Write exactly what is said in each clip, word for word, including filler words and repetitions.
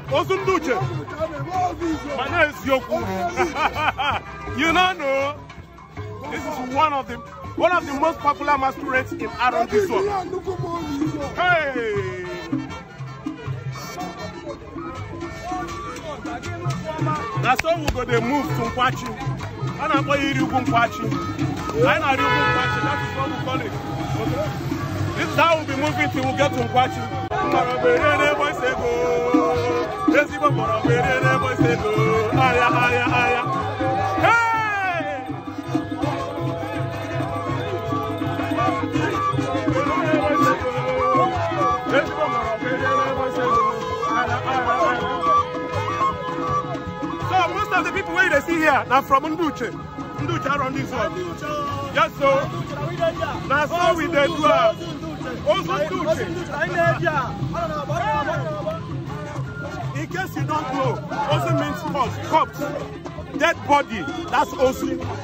Osunduche. My name is Yoku. You know, no. This is one of the one of the most popular masquerades in around this one. Hey. That's how we go to move to Nkwachi. And I'm going to Nkwachi. I know Nkwachi. That is what we call it. Okay? This is how we'll be moving till we get to Nkwachi. Aya, aya, aya. Hey! So most of the people where they see here now from Nduche. Nduche around this one. Yes, so now so we they do also Nduche. In case you don't know, also means corpse, corpse, dead body. That's also.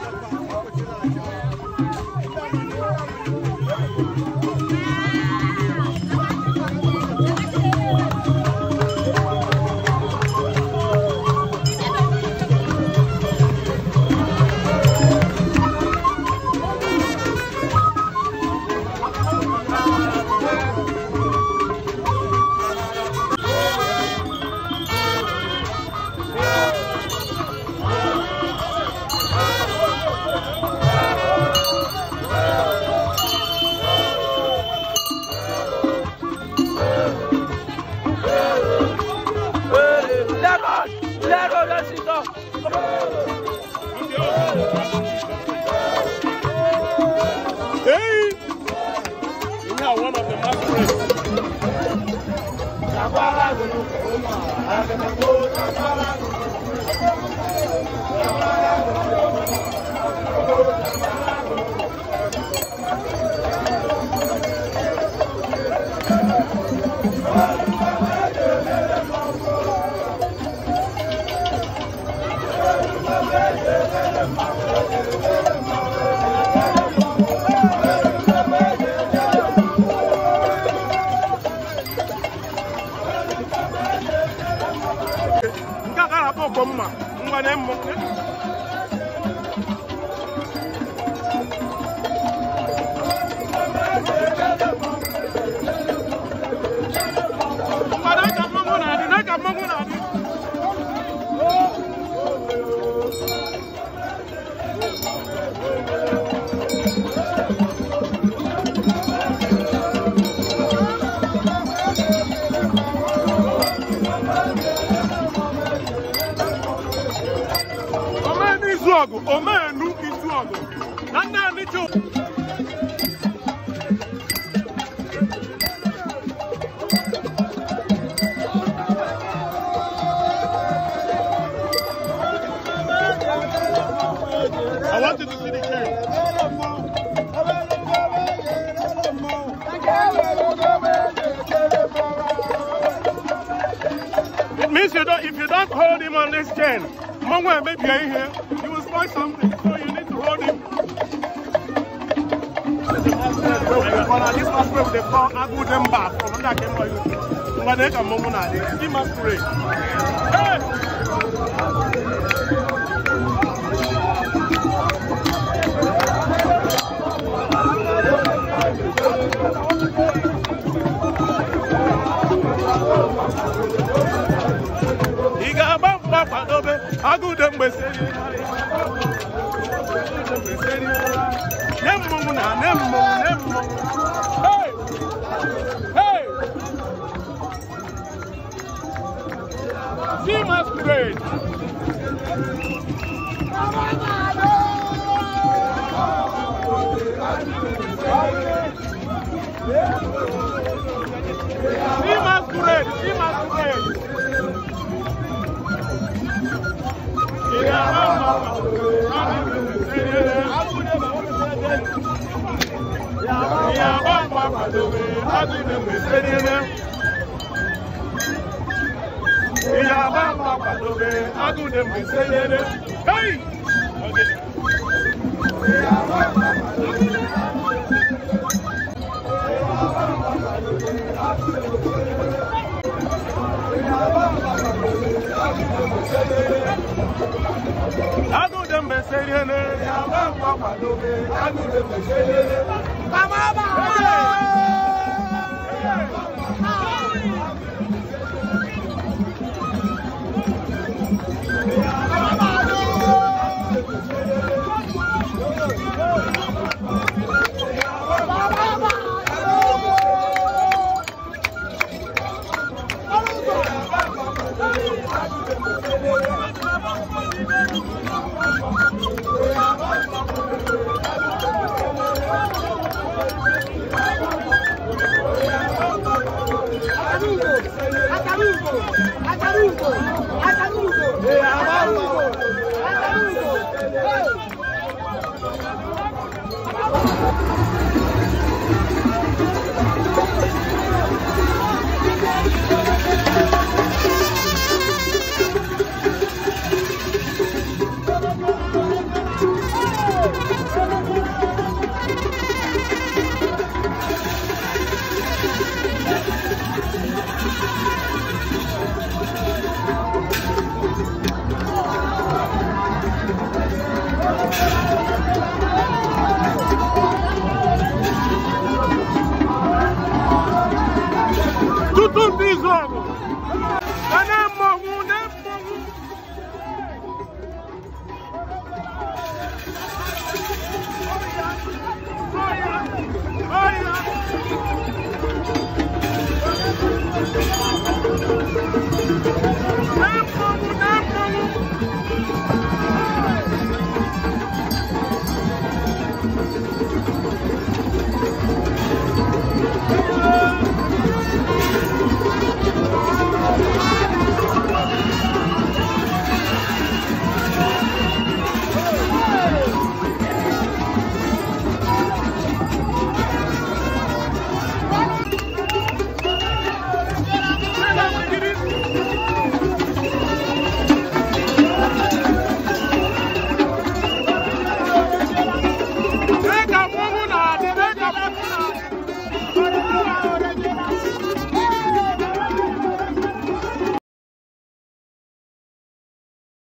Hey! We have one of the masquerades. Oh man, look into it. Nana, need you. I wanted to see the game. It means you don't. If you don't hold him on this chain, Mongwe maybe you're in here. Something, so you need to hold him. This masquerade they call Agu Demba from that game. When they come on, they see masquerade. Hey! He got about Agu Demba. Nemo na nemo nemo. Hey, hey. See masquerade. See masquerade. See masquerade. Hey! Okay. Adu dem be seriene. Yaba papa dobe. Adu dem be seriene. Mama ba. Tudo bisogo. Ana mogu, na mogu. Olha, olha, na mogu, na mogu.